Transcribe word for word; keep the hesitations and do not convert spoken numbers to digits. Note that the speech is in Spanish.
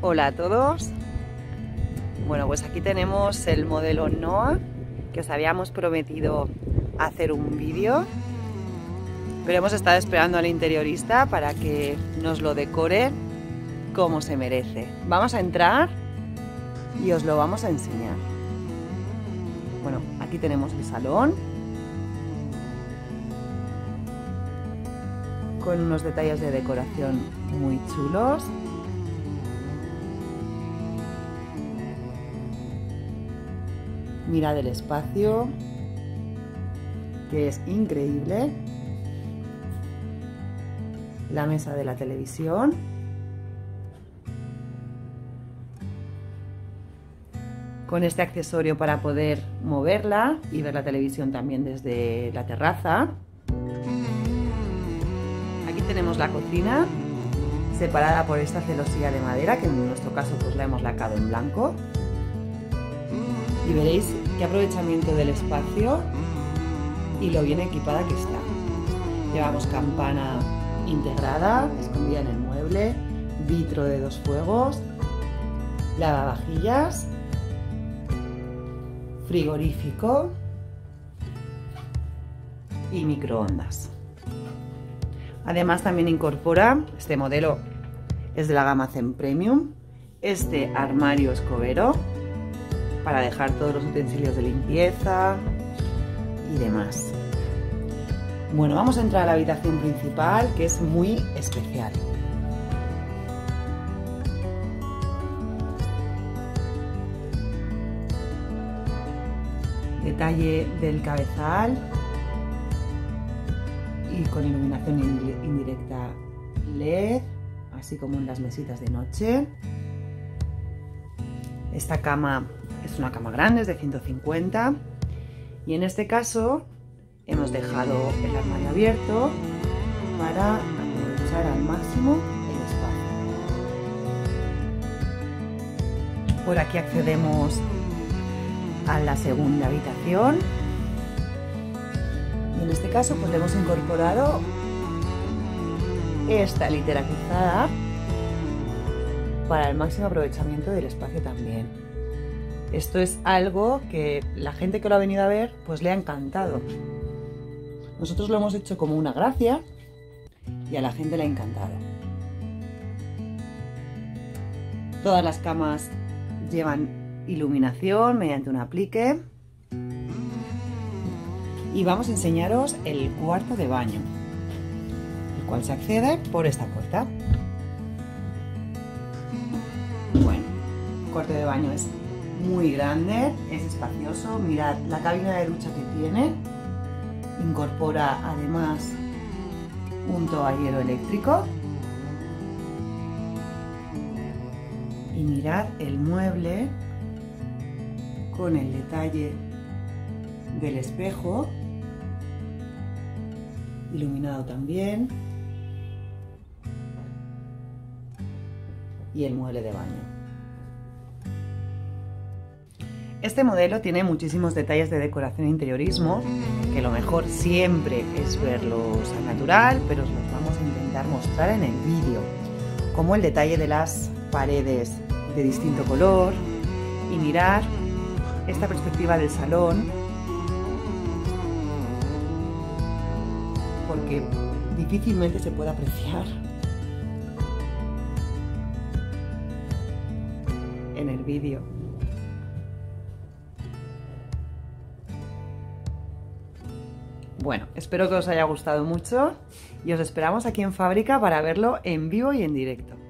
Hola a todos. Bueno, pues aquí tenemos el modelo Noah, que os habíamos prometido hacer un vídeo, pero hemos estado esperando al interiorista para que nos lo decore como se merece. Vamos a entrar y os lo vamos a enseñar. Bueno, aquí tenemos el salón con unos detalles de decoración muy chulos. Mirad el espacio, que es increíble. La mesa de la televisión. Con este accesorio para poder moverla y ver la televisión también desde la terraza. Aquí tenemos la cocina, separada por esta celosía de madera, que en nuestro caso pues la hemos lacado en blanco. Y veréis qué aprovechamiento del espacio y lo bien equipada que está. Llevamos campana integrada, escondida en el mueble, vitro de dos fuegos, lavavajillas, frigorífico y microondas. Además también incorpora, este modelo es de la gama Zen Premium, este armario escobero para dejar todos los utensilios de limpieza y demás. Bueno, vamos a entrar a la habitación principal, que es muy especial. Detalle del cabezal y con iluminación indirecta L E D, así como en las mesitas de noche. Esta cama es una cama grande, es de ciento cincuenta, y en este caso hemos dejado el armario abierto para aprovechar al máximo el espacio. Por aquí accedemos a la segunda habitación, y en este caso pues le hemos incorporado esta litera cruzada para el máximo aprovechamiento del espacio también. Esto es algo que la gente que lo ha venido a ver pues le ha encantado. Nosotros lo hemos hecho como una gracia y a la gente le ha encantado. Todas las camas llevan iluminación mediante un aplique. Y vamos a enseñaros el cuarto de baño, el cual se accede por esta puerta. Bueno, el cuarto de baño es muy grande, es espacioso. Mirad la cabina de ducha que tiene. Incorpora además un toallero eléctrico. Y mirad el mueble con el detalle del espejo, iluminado también, y el mueble de baño. Este modelo tiene muchísimos detalles de decoración e interiorismo, que lo mejor siempre es verlos al natural, pero os los vamos a intentar mostrar en el vídeo, como el detalle de las paredes de distinto color. Y mirar esta perspectiva del salón, porque difícilmente se puede apreciar en el vídeo. Bueno, espero que os haya gustado mucho y os esperamos aquí en fábrica para verlo en vivo y en directo.